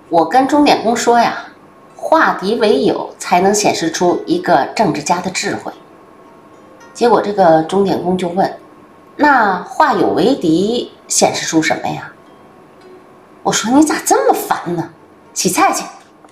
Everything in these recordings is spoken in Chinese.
我跟钟点工说呀，化敌为友才能显示出一个政治家的智慧。结果这个钟点工就问，那化友为敌显示出什么呀？我说你咋这么烦呢？洗菜去。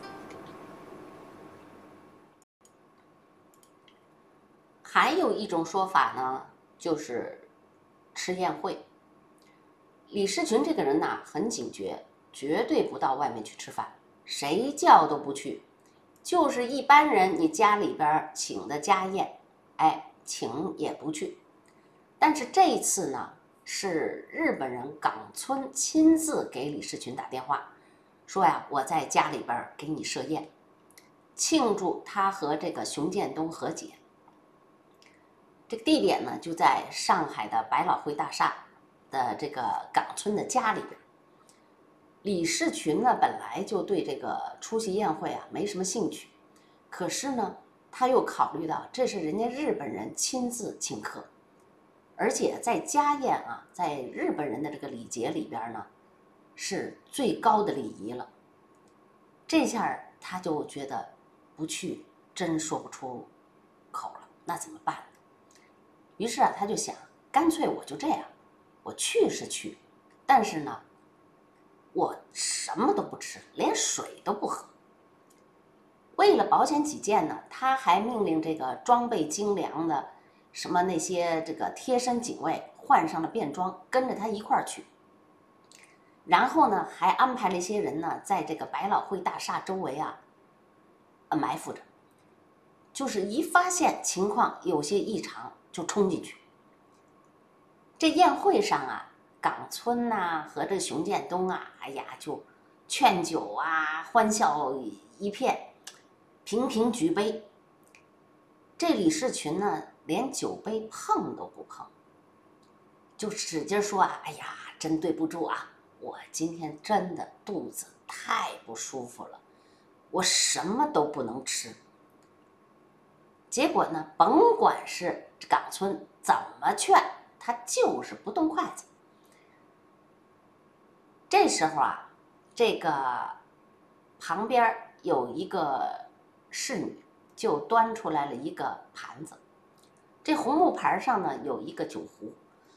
还有一种说法呢，就是吃宴会。李士群这个人呐，很警觉，绝对不到外面去吃饭，谁叫都不去。就是一般人你家里边请的家宴，请也不去。但是这一次呢，是日本人冈村亲自给李士群打电话，说呀，我在家里边给你设宴，庆祝他和这个熊建东和解。这个地点呢，就在上海的百老汇大厦的这个冈村的家里边。李士群呢，本来就对这个出席宴会啊没什么兴趣，可是呢，他又考虑到这是人家日本人亲自请客，而且在家宴啊，在日本人的这个礼节里边呢，是最高的礼仪了。这下他就觉得不去真说不出口了，那怎么办呢？于是啊，他就想，干脆我就这样，我去是去，但是呢，我什么都不吃，连水都不喝。为了保险起见呢，他还命令这个装备精良的什么那些这个贴身警卫换上了便装，跟着他一块儿去。然后呢，还安排了一些人呢，在这个百老汇大厦周围啊，埋伏着，就是一发现情况有些异常，就冲进去。这宴会上啊，冈村呐和这熊建东啊，就劝酒啊，欢笑一片，频频举杯。这李士群呢，连酒杯碰都不碰，就使劲说啊，真对不住啊，我今天真的肚子太不舒服了，我什么都不能吃。结果呢，甭管是冈村怎么劝，他就是不动筷子。这时候啊，这个旁边有一个侍女，就端出来了一个盘子，这红木盘上呢有一个酒壶。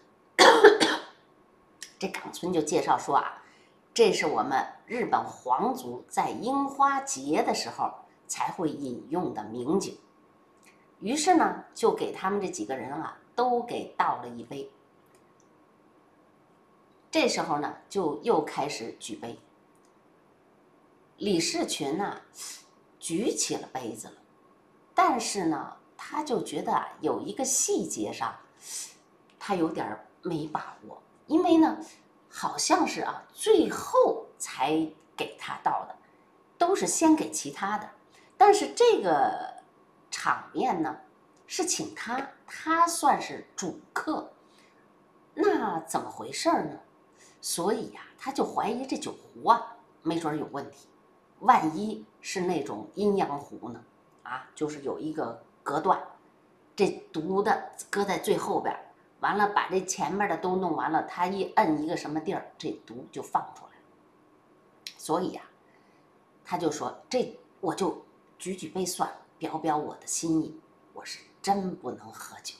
这冈村就介绍说啊，这是我们日本皇族在樱花节的时候才会饮用的名酒。于是呢，就给他们这几个人啊，都给倒了一杯。这时候呢，就又开始举杯。李士群呢，举起了杯子了，但是呢，他就觉得啊，有一个细节上，他有点没把握，因为呢，好像是啊，最后才给他倒的，都是先给其他的，但是这个场面呢，是请他，他算是主客，那怎么回事呢？所以呀，他就怀疑这酒壶啊，没准有问题。万一是那种阴阳壶呢？就是有一个隔断，这毒的搁在最后边，完了把这前面的都弄完了，他一摁一个什么地儿，这毒就放出来了。所以呀，他就说，这我就举杯算了，表表我的心意，我是真不能喝酒。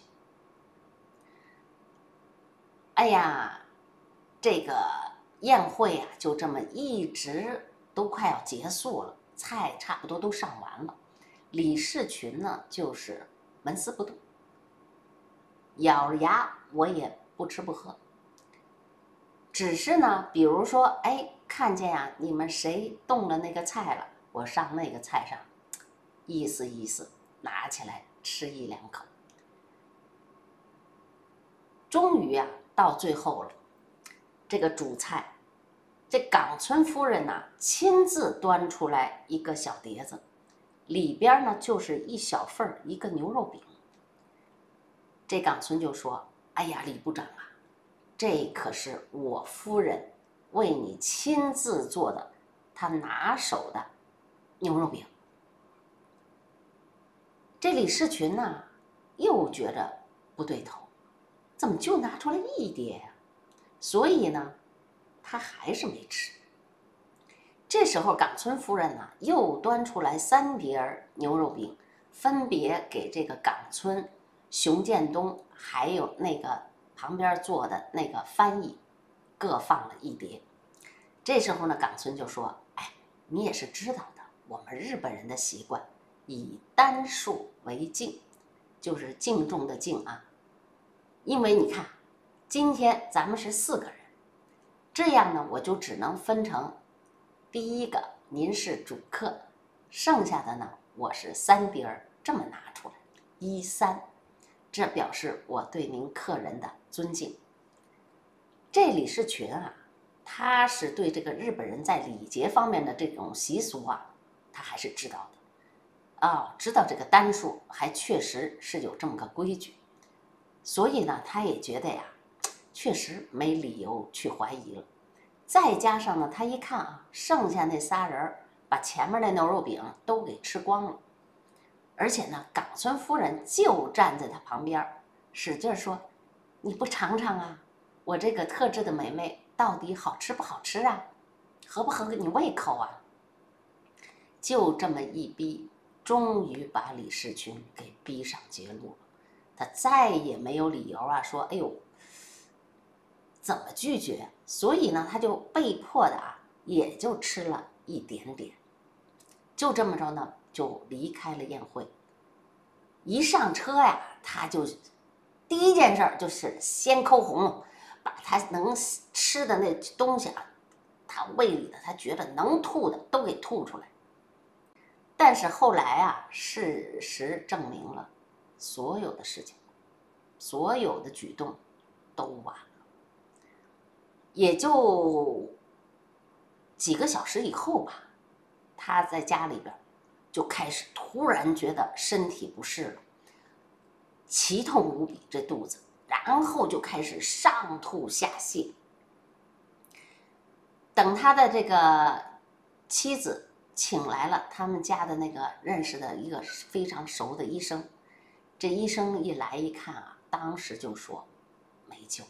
这个宴会啊，就这么一直都快要结束了，菜差不多都上完了。李士群呢，就是纹丝不动，咬着牙，我也不吃不喝。只是呢，比如说，看见呀，你们谁动了那个菜了，我上那个菜上意思意思，拿起来吃一两口。终于啊，到最后了。这个主菜，这冈村夫人呢，亲自端出来一个小碟子，里边呢就是一小份一个牛肉饼。这冈村就说：“李部长啊，这可是我夫人为你亲自做的，她拿手的牛肉饼。”这李士群呢，又觉着不对头，怎么就拿出来一碟呀？所以呢，他还是没吃。 这时候冈村夫人呢，又端出来3碟牛肉饼，分别给这个冈村、熊建东还有那个旁边坐的那个翻译各放了1碟。这时候呢，冈村就说：“哎，你也是知道的，我们日本人的习惯，以单数为敬，就是敬重的敬啊。因为你看，今天咱们是4个人，这样呢，我就只能分成第一个您是主客，剩下的呢，我是3碟这么拿出来，1、3，这表示我对您客人的尊敬。”这李士群啊，他是对这个日本人在礼节方面的这种习俗啊，他还是知道的啊，知道这个单数，还确实是有这么个规矩，所以呢，他也觉得呀，确实没理由去怀疑了。再加上呢，他一看啊，剩下那仨人把前面那牛肉饼都给吃光了，而且呢，冈村夫人就站在他旁边，使劲说：“你不尝尝啊？我这个特制的美味到底好吃不好吃啊？合不合你胃口啊？”就这么一逼，终于把李士群给逼上绝路了。他再也没有理由啊，说：“哎呦，怎么拒绝？”所以呢，他就被迫的啊，也就吃了一点点。就这么着呢，就离开了宴会。一上车呀，他就第一件事就是先抠红，把他能吃的那东西啊，他胃里的他觉得能吐的都给吐出来。但是后来啊，事实证明了，所有的事情，所有的举动都晚了。也就几个小时以后吧，他在家里边就开始突然觉得身体不适了，奇痛无比这肚子，然后就开始上吐下泻。等他的这个妻子请来了他们家的那个认识的一个非常熟的医生，这医生一来一看啊，当时就说没救，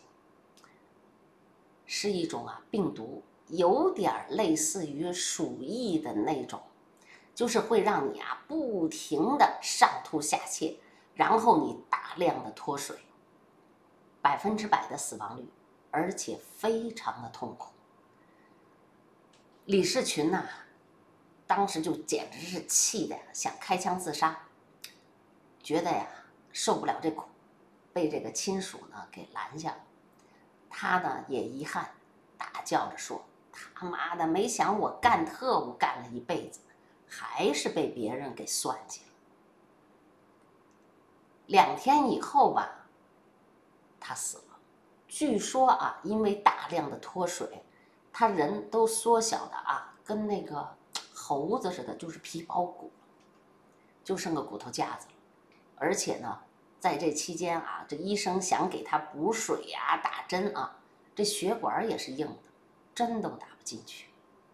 是一种啊病毒，有点类似于鼠疫的那种，就是会让你啊不停的上吐下泻，然后你大量的脱水，100%的死亡率，而且非常的痛苦。李士群呐，当时就简直是气的想开枪自杀，觉得呀受不了这苦，被这个亲属呢给拦下了。他呢也遗憾，大叫着说：“他妈的，没想我干特务干了一辈子，还是被别人给算计了。”2天以后吧，他死了。据说啊，因为大量的脱水，他人都缩小的啊，跟那个猴子似的，就是皮包骨，就剩个骨头架子了。而且呢，在这期间啊，这医生想给他补水呀、打针啊，这血管也是硬的，针都打不进去。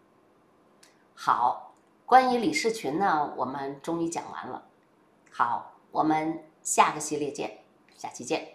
好，关于李士群呢，我们终于讲完了。好，我们下个系列见，下期见。